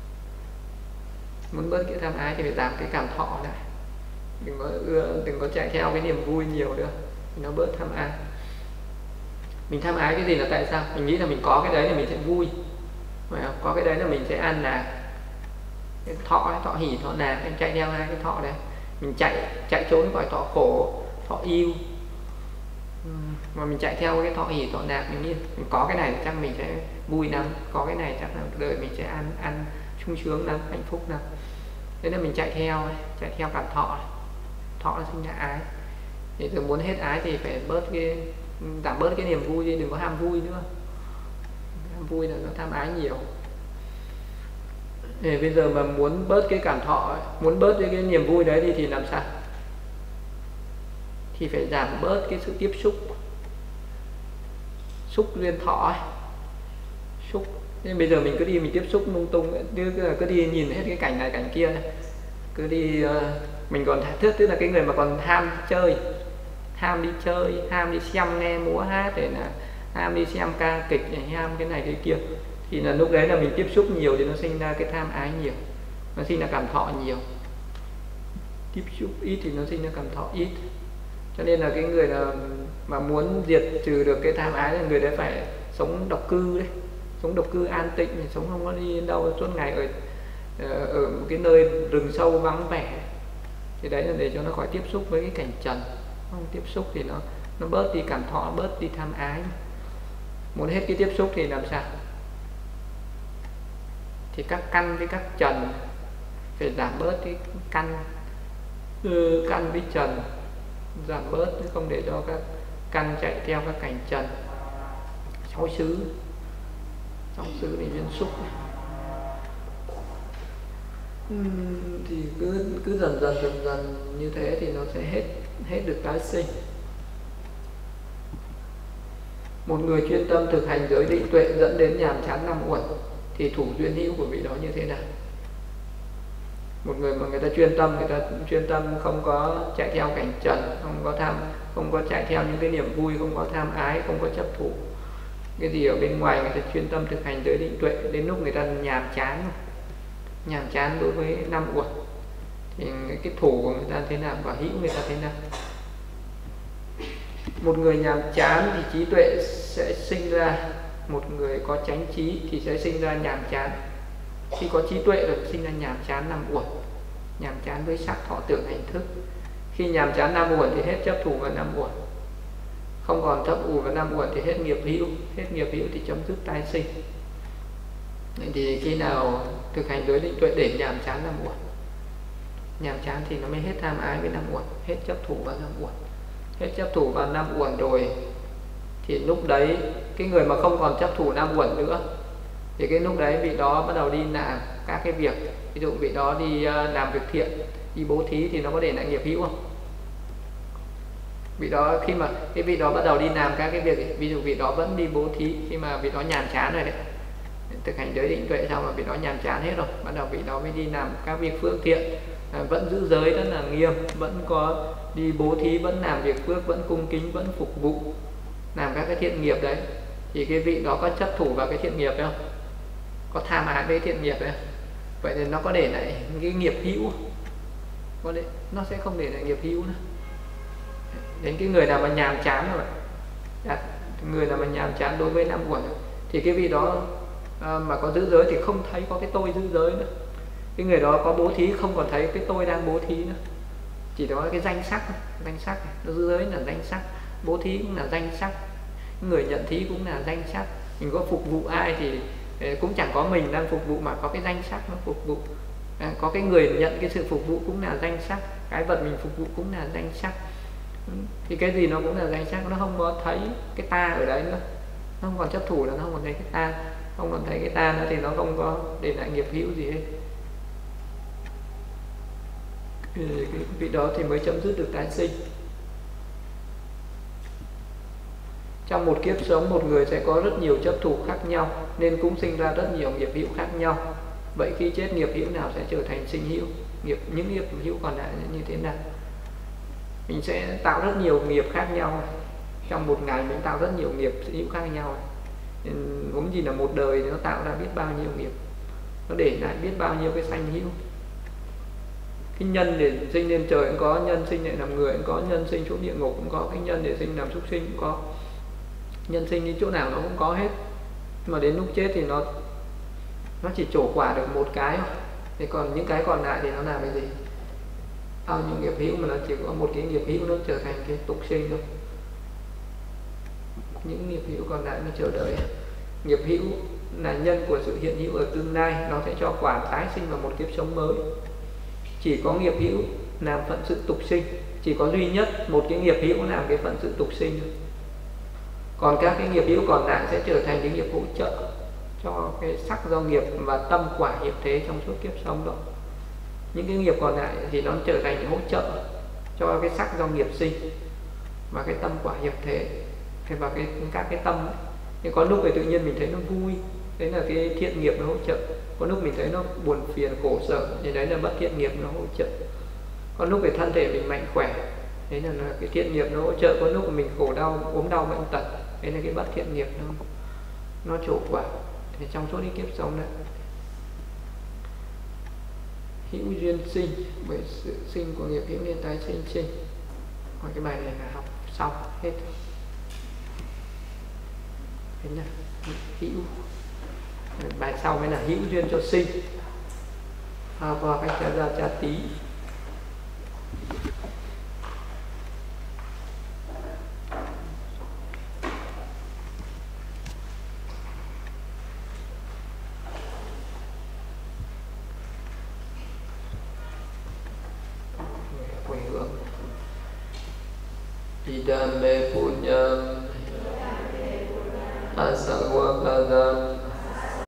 Muốn bớt cái tham ái thì phải giảm cái cảm thọ lại. Đừng có chạy theo cái niềm vui nhiều nữa, thì nó bớt tham ái. Mình tham ái cái gì là tại sao? Mình nghĩ là mình có cái đấy là mình sẽ vui, phải không? Có cái đấy là mình sẽ an lạc. Cái thọ hỉ, thọ lạc, anh chạy theo hai cái thọ đấy. Mình chạy trốn khỏi thọ khổ, thọ yêu, mà mình chạy theo cái thọ hỉ, thọ lạc. Mình nghĩ mình có cái này chắc mình sẽ vui lắm, có cái này chắc là đời mình sẽ ăn sung sướng lắm, hạnh phúc lắm. Thế nên mình chạy theo cảm thọ nó sinh ra ái. Thì giờ muốn hết ái thì phải giảm bớt cái niềm vui đi, đừng có ham vui nữa. Ham vui là nó tham ái nhiều. Để bây giờ mà muốn bớt cái cảm thọ, muốn bớt cái niềm vui đấy thì làm sao? Thì phải giảm bớt cái sự tiếp xúc duyên thọ ấy. Nên bây giờ mình cứ đi mình tiếp xúc lung tung, cứ đi nhìn hết cái cảnh này cảnh kia này. Cứ đi mình còn tức là cái người mà còn ham chơi, ham đi chơi, ham đi xem nghe múa hát, để là ham đi xem ca kịch này, ham cái này cái kia, thì là lúc đấy là mình tiếp xúc nhiều thì nó sinh ra cái tham ái nhiều, nó sinh ra cảm thọ nhiều. Tiếp xúc ít thì nó sinh ra cảm thọ ít. Cho nên là cái người mà muốn diệt trừ được cái tham ái là người đấy phải sống độc cư đấy, sống độc cư an tịnh, sống không có đi đâu suốt ngày ở một cái nơi rừng sâu vắng vẻ. Thì đấy là để cho nó khỏi tiếp xúc với cái cảnh trần. Không tiếp xúc thì nó bớt đi cảm thọ, bớt đi tham ái. Muốn hết cái tiếp xúc thì làm sao? Thì các căn với các trần phải giảm bớt cái căn với trần, giảm bớt, không để cho các căn chạy theo các cảnh trần. Sáu xứ thì duyên xúc. Thì cứ dần dần như thế thì nó sẽ hết được tái sinh. Một người chuyên tâm thực hành giới định tuệ dẫn đến nhàm chán năm uẩn thì thủ duyên hữu của vị đó như thế nào? Một người mà người ta chuyên tâm không có chạy theo cảnh trần, không có chạy theo những cái niềm vui, không có tham ái, không có chấp thủ cái gì ở bên ngoài, người ta chuyên tâm thực hành giới định tuệ. Đến lúc người ta nhàm chán đối với năm uẩn thì cái thủ của người ta thế nào và hữu người ta thế nào. Một người nhàm chán thì trí tuệ sẽ sinh ra, một người có chánh trí thì sẽ sinh ra nhàm chán. Khi có trí tuệ rồi sinh ra nhàm chán năm uẩn, nhàm chán với sắc thọ tưởng hành thức. Khi nhàm chán năm uẩn thì hết chấp thủ vào năm uẩn, không còn chấp thủ vào năm uẩn thì hết nghiệp hữu thì chấm dứt tái sinh. Thì khi nào thực hành giới định tuệ để nhàm chán năm uẩn, nhàm chán thì nó mới hết tham ái với năm uẩn, hết chấp thủ vào năm uẩn. Hết chấp thủ vào năm uẩn rồi thì lúc đấy cái người mà không còn chấp thủ năm uẩn nữa thì cái lúc đấy vị đó bắt đầu đi làm các cái việc. Ví dụ vị đó đi làm việc thiện, đi bố thí thì nó có để lại nghiệp hữu không? Vị đó khi mà cái vị đó bắt đầu đi làm các cái việc, ví dụ vị đó vẫn đi bố thí, khi mà vị đó nhàm chán rồi đấy, thực hành giới định tuệ xong mà vị đó nhàm chán hết rồi, bắt đầu vị đó mới đi làm các việc phước thiện, vẫn giữ giới rất là nghiêm, vẫn có đi bố thí, vẫn làm việc phước, vẫn cung kính, vẫn phục vụ, làm các cái thiện nghiệp đấy. Thì cái vị đó có chấp thủ vào cái thiện nghiệp đấy không? Có tham ái với thiện nghiệp đấy không? Vậy thì nó có để lại cái nghiệp hữu không? Nó sẽ không để lại nghiệp hữu nữa. Đến cái người nào mà nhàm chán rồi, người nào mà nhàm chán đối với năm uẩn thì cái vị đó mà có giữ giới thì không thấy có cái tôi giữ giới nữa. Cái người đó có bố thí không còn thấy cái tôi đang bố thí nữa, chỉ đó là cái danh sắc nó giữ giới là danh sắc, bố thí cũng là danh sắc, người nhận thí cũng là danh sắc. Mình có phục vụ ai thì cũng chẳng có mình đang phục vụ mà có cái danh sắc nó phục vụ. Có cái người nhận cái sự phục vụ cũng là danh sắc, cái vật mình phục vụ cũng là danh sắc. Thì cái gì nó cũng là danh sắc, nó không có thấy cái ta ở đấy nữa, nó không còn chấp thủ nữa, nó không còn thấy cái ta, không còn thấy cái ta nữa thì nó không có để lại nghiệp hữu gì hết. Cái vị đó thì mới chấm dứt được tái sinh. Trong một kiếp sống, một người sẽ có rất nhiều chấp thủ khác nhau nên cũng sinh ra rất nhiều nghiệp hữu khác nhau. Vậy khi chết nghiệp hữu nào sẽ trở thành sinh hữu? Những nghiệp hữu còn lại như thế nào? Mình sẽ tạo rất nhiều nghiệp khác nhau. Trong một ngày mình tạo rất nhiều nghiệp hữu khác nhau. Vốn gì là một đời nó tạo ra biết bao nhiêu nghiệp, nó để lại biết bao nhiêu cái sanh hữu. Cái nhân để sinh lên trời cũng có, nhân sinh để làm người cũng có, nhân sinh xuống địa ngục cũng có, cái nhân để sinh làm súc sinh cũng có, nhân sinh đi chỗ nào nó cũng có hết. Mà đến lúc chết thì nó chỉ trổ quả được một cái thôi. Thế còn những cái còn lại thì nó làm cái gì? Bao nhiêu nghiệp hữu mà nó chỉ có một cái nghiệp hữu nó trở thành cái tục sinh thôi. Những nghiệp hữu còn lại nó chờ đợi. Nghiệp hữu là nhân của sự hiện hữu ở tương lai, nó sẽ cho quả tái sinh vào một kiếp sống mới. Chỉ có nghiệp hữu làm phận sự tục sinh, chỉ có duy nhất một cái nghiệp hữu làm cái phận sự tục sinh thôi. Còn các cái nghiệp hữu còn lại sẽ trở thành cái nghiệp hỗ trợ cho cái sắc do nghiệp và tâm quả hiện thế trong suốt kiếp sống đó. Những cái nghiệp còn lại thì nó trở thành hỗ trợ cho cái sắc do nghiệp sinh và cái tâm quả hiện thế, và các cái tâm ấy. Nhưng có lúc thì tự nhiên mình thấy nó vui, đấy là cái thiện nghiệp nó hỗ trợ. Có lúc mình thấy nó buồn phiền khổ sở thì đấy là bất thiện nghiệp nó hỗ trợ. Có lúc thì thân thể mình mạnh khỏe, đấy là cái thiện nghiệp nó hỗ trợ. Có lúc mình khổ đau, ốm đau bệnh tật, đấy là cái bất thiện nghiệp nó trổ quả. Thì trong suốt cái kiếp sống này hữu duyên sinh, bởi sự sinh của nghiệp hữu nên tái sinh. Còn cái bài này là học xong hết. Thế nhá, hữu. Bài sau mới là hữu duyên cho sinh. Vào cách ra tí. Idame punyam asawakadam